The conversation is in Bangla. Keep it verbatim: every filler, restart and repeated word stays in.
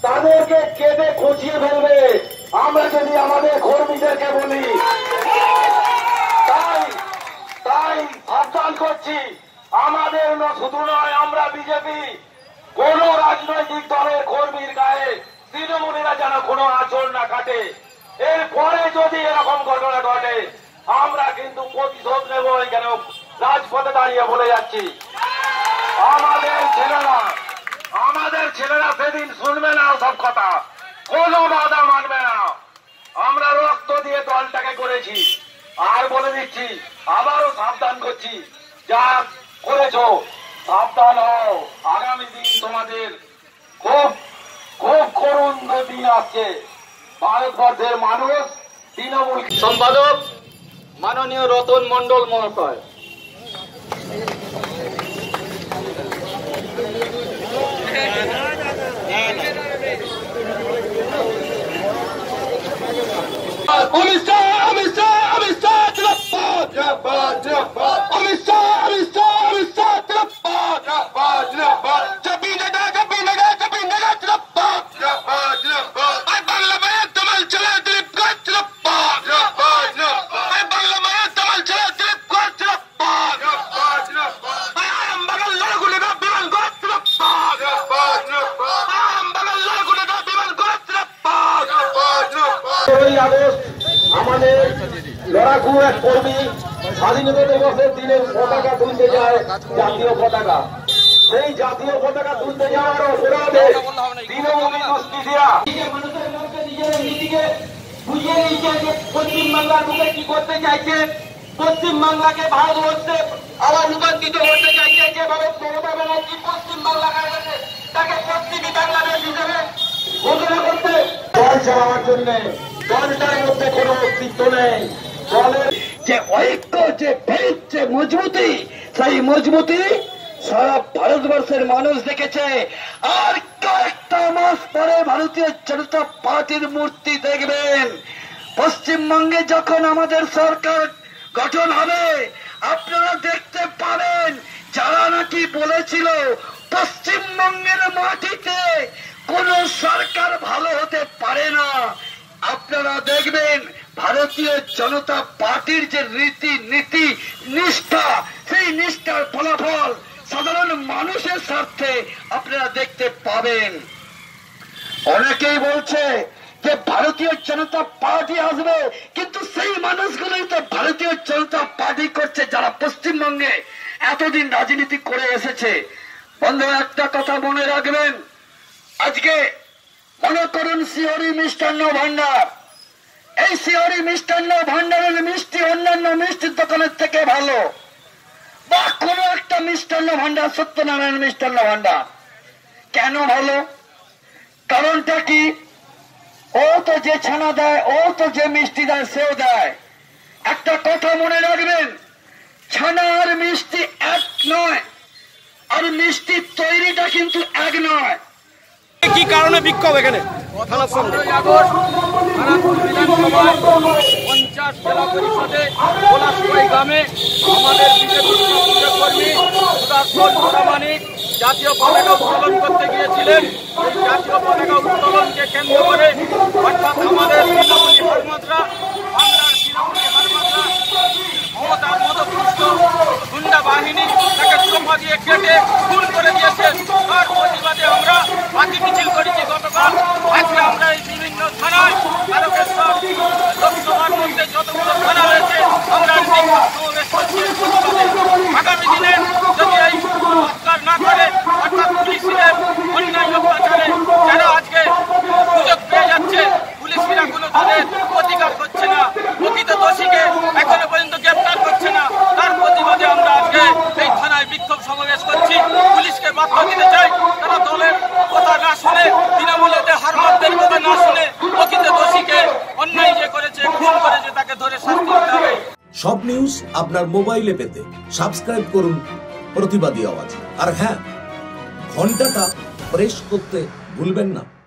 তাদেরকে কেটে খুঁচিয়ে ফেলবে আমরা যদি আমাদের কর্মীদেরকে বলি। তাই তাই সাবধান করছি, আমাদের শুধু নয়, আমরা বিজেপি কোন রাজনৈতিক দলের কর্মীর গায়ে তৃণমূলীরা যেন কোনো আঁচড় না কাটে। এরপরে যদি এরকম ঘটনা ঘটে আমরা কিন্তু প্রতিশোধ নেব। এখানে রাজপথে দাঁড়িয়ে বলে যাচ্ছি, আমাদের ছেলেরা আমাদের ছেলেরা সেদিন শুনবে না সব কথা, কোনো বাধা মানবে না। আমরা রক্ত দিয়ে দলটাকে করেছি, আর বলে দিচ্ছি, আবারও সাবধান করছি, যা করেছো সাবধান হও। আগামী দিন তোমাদের খুব খুব করুণ দিন আসছে। ভারতবর্ষের মানুষ তৃণমূল সম্পাদক মাননীয় রতন মন্ডল মহাশয়। অমিত শাহ অমিত শাহ অমিত শাহ জিন্দাবাদ জিন্দাবাদ জিন্দাবাদ অমিত শাহ অমিত শাহ অমিত শাহ জিন্দাবাদ জিন্দাবাদ জিন্দাবাদ জপি নাগা জপি নাগা জপি নাগা জিন্দাবাদ জিন্দাবাদ জিন্দাবাদ আই বাংলা মায়ের তমাল চলে দিলীপ ঘোষ জিন্দাবাদ জিন্দাবাদ জিন্দাবাদ আই বাংলা মায়ের তমাল চলে দিলীপ ঘোষ জিন্দাবাদ জিন্দাবাদ জিন্দাবাদ আই আম বাংলা লড়গুলি না বিমান ঘোষ জিন্দাবাদ জিন্দাবাদ জিন্দাবাদ আম বাংলা লড়গুলি না বিমান ঘোষ জিন্দাবাদ জিন্দাবাদ জিন্দাবাদ। এই আগস্ট আমাদের লড়াকু এক কর্মী স্বাধীনতা দিবসের দিনে পতাকা তুলতে যায়, জাতীয় পতাকা। সেই জাতীয় পতাকা তুলতে যাওয়ার অপরাধে তৃণমূলী দুষ্কৃতীরা মানুষের মধ্যে নিজেদের নীতিকে বুঝিয়ে নিয়েছে যে পশ্চিমবাংলার বুকে কি করতে চাইছে, পশ্চিমবাংলাকে ভারতবর্ষে আবার রূপান্তরিত করতে চাইছে। যেভাবে মমতা ব্যানার্জি পশ্চিমবাংলাকে তাকে পশ্চিমী বাংলাদেশ হিসেবে ঘোষণা করতে দল চালানোর জন্য দলটার মধ্যে কোনো অস্তিত্ব নেই। দলের যে ঐক্য, যে ভেদ, যে মজবুতি, সেই মজবুতি সারা ভারতবর্ষের মানুষ দেখেছে। আর কয়েকটা মাস পরে ভারতীয় জনতা পার্টির মূর্তি দেখবেন। পশ্চিমবঙ্গে যখন আমাদের সরকার গঠন হবে আপনারা দেখতে পাবেন, যারা নাকি বলেছিল পশ্চিমবঙ্গের মাটিতে কোন সরকার ভালো হতে পারে না, আপনারা দেখবেন ভারতীয় জনতা পার্টির যে রীতি নীতি নিষ্ঠা, সেই নিষ্ঠার ফলাফল সাধারণ মানুষের স্বার্থে আপনারা দেখতে পাবেন। অনেকেই বলছে যে ভারতীয় জনতা পার্টি আসবে, কিন্তু সেই মানুষগুলোই তো ভারতীয় জনতা পার্টি করছে যারা পশ্চিমবঙ্গে এতদিন রাজনীতি করে এসেছে। বন্ধুরা, একটা কথা মনে রাখবেন, আজকে মনে করুন শিহরি মিষ্টান্ন ভান্ডার, এই শিহরি মিষ্টান্ন ভান্ডারের মিষ্টি অন্যান্য মিষ্টির দোকানের থেকে ভালো, বা কোন একটা মিষ্টান্ন ভান্ডার, সত্যনারায়ণ মিষ্টান্ন ভান্ডার কেন ভালো? কারণটা কি? ও তো যে ছানা দেয়, ও তো যে মিষ্টি দেয় সেও দেয়। একটা কথা মনে রাখবেন, ছানা আর মিষ্টি এক নয়, আর মিষ্টির তৈরিটা কিন্তু এক নয়। কি কারণে বিক্ষোভ এখানে? পনেরোই আগস্ট খানাকুল বিধানসভায় পঞ্চাশ জেলা পরিষদে পলাশপাই গ্রামে আমাদের বিজেপি কর্মী সুদর্শন প্রামাণিক জাতীয় পতাকা উত্তোলন করতে গিয়েছিলেন। এই জাতীয় পতাকা উত্তোলনকে কেন্দ্র করে অর্থাৎ আমাদের তৃণমূলী হারমাতরা, বাংলার তৃণমূলী হারমাতরা, মমতার মদপুষ্ট গুন্ডা বাহিনী তাকে সোফা দিয়ে কেটে খুন করে দিয়েছে। তার প্রতিবাদে আমরা বাকি মিছিল করেছি গতকাল। আজকে আমরা এই বিভিন্ন থানায় তারকেশ্বর লোকসভার মধ্যে যতগুলো থানা রয়েছে আমরা সমাবেশ করছি। আগামী দিনে যদি এই সরকার না করে, অর্থাৎ পুলিশের অন্যায় অত্যাচারে যারা আজকে সুযোগ পেয়ে যাচ্ছে, পুলিশরা কোনো তাদের প্রতিকার করছে না, প্রকৃত দোষীকে এখনো পর্যন্ত গ্রেপ্তার করছে না, তার প্রতিবাদে আমরা আজকে এই থানায় বিক্ষোভ সমাবেশ করছি। পুলিশকে বার্তা দিতে চাই, তারা দলের কথা না শুনে, তৃণমূলের হারমাতদের কথা না শুনে প্রকৃত দোষীকে অন্যায় যে করেছে, খুন করেছে, তাকে ধরে শাস্তি দিতে হবে। সব নিউজ আপনার মোবাইলে পেতে সাবস্ক্রাইব করুন প্রতিবাদী আওয়াজ। আর হ্যাঁ, ঘন্টাটা প্রেস করতে ভুলবেন না।